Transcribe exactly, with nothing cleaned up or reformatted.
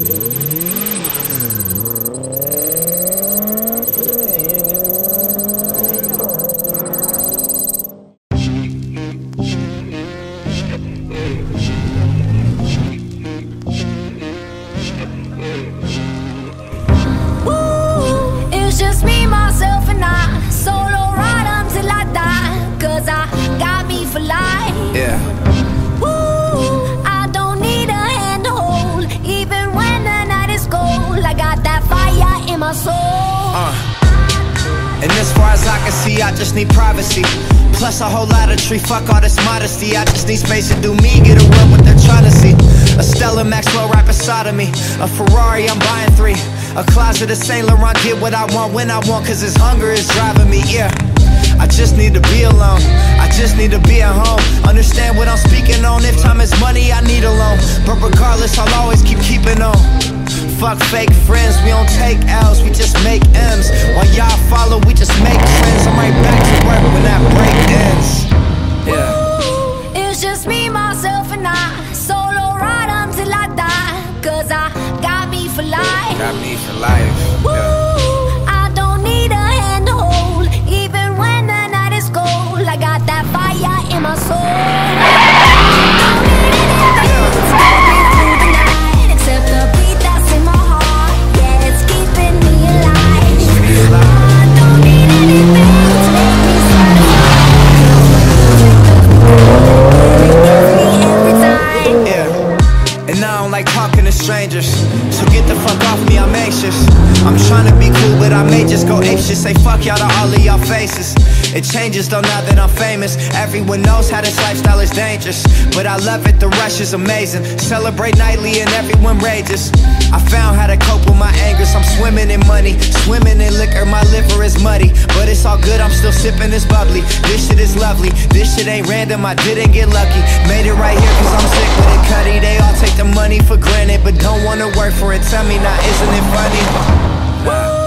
Yeah. Woo, I don't need a hand to hold, even when the night is cold. I got that fire in my soul. Uh. And as far as I can see, I just need privacy. Plus a whole lot of tree, fuck all this modesty. I just need space to do me, get away what they're trying to see. A Stella Maxwell right beside of me. A Ferrari, I'm buying three. A closet of Saint Laurent, get what I want when I want, cause this hunger is driving me, yeah. I just need to be alone, I just need to be at home. Understand what I'm speaking on, if time is money, I need a loan. But regardless, I'll always keep keeping on. Fuck fake friends, we don't take L's, we just make M's. While y'all follow, we just make friends. I'm right back to work when that break ends. Yeah. Ooh, it's just me, myself and I. Solo ride until I die, cause I got me for life. Got me for life, Woo, yeah. I don't need a hand to hold, even when the night is cold. I got that fire in my soul. Strangers, so get the fuck off me, I'm anxious. I'm trying to be cool, but I may just go apeshit. Say fuck y'all to all of y'all faces. It changes though now that I'm famous. Everyone knows how this lifestyle is dangerous, but I love it, the rush is amazing. Celebrate nightly and everyone rages. I found how to cope with my angers. I'm swimming in money, swimming in liquor. My liver is muddy, but it's all good, I'm still sipping this bubbly. This shit is lovely, this shit ain't random, I didn't get lucky. Made it right here cause I'm sick with it, Cuddy. They all take the money for granted, but don't wanna work for it. Tell me now, isn't it funny? Nah.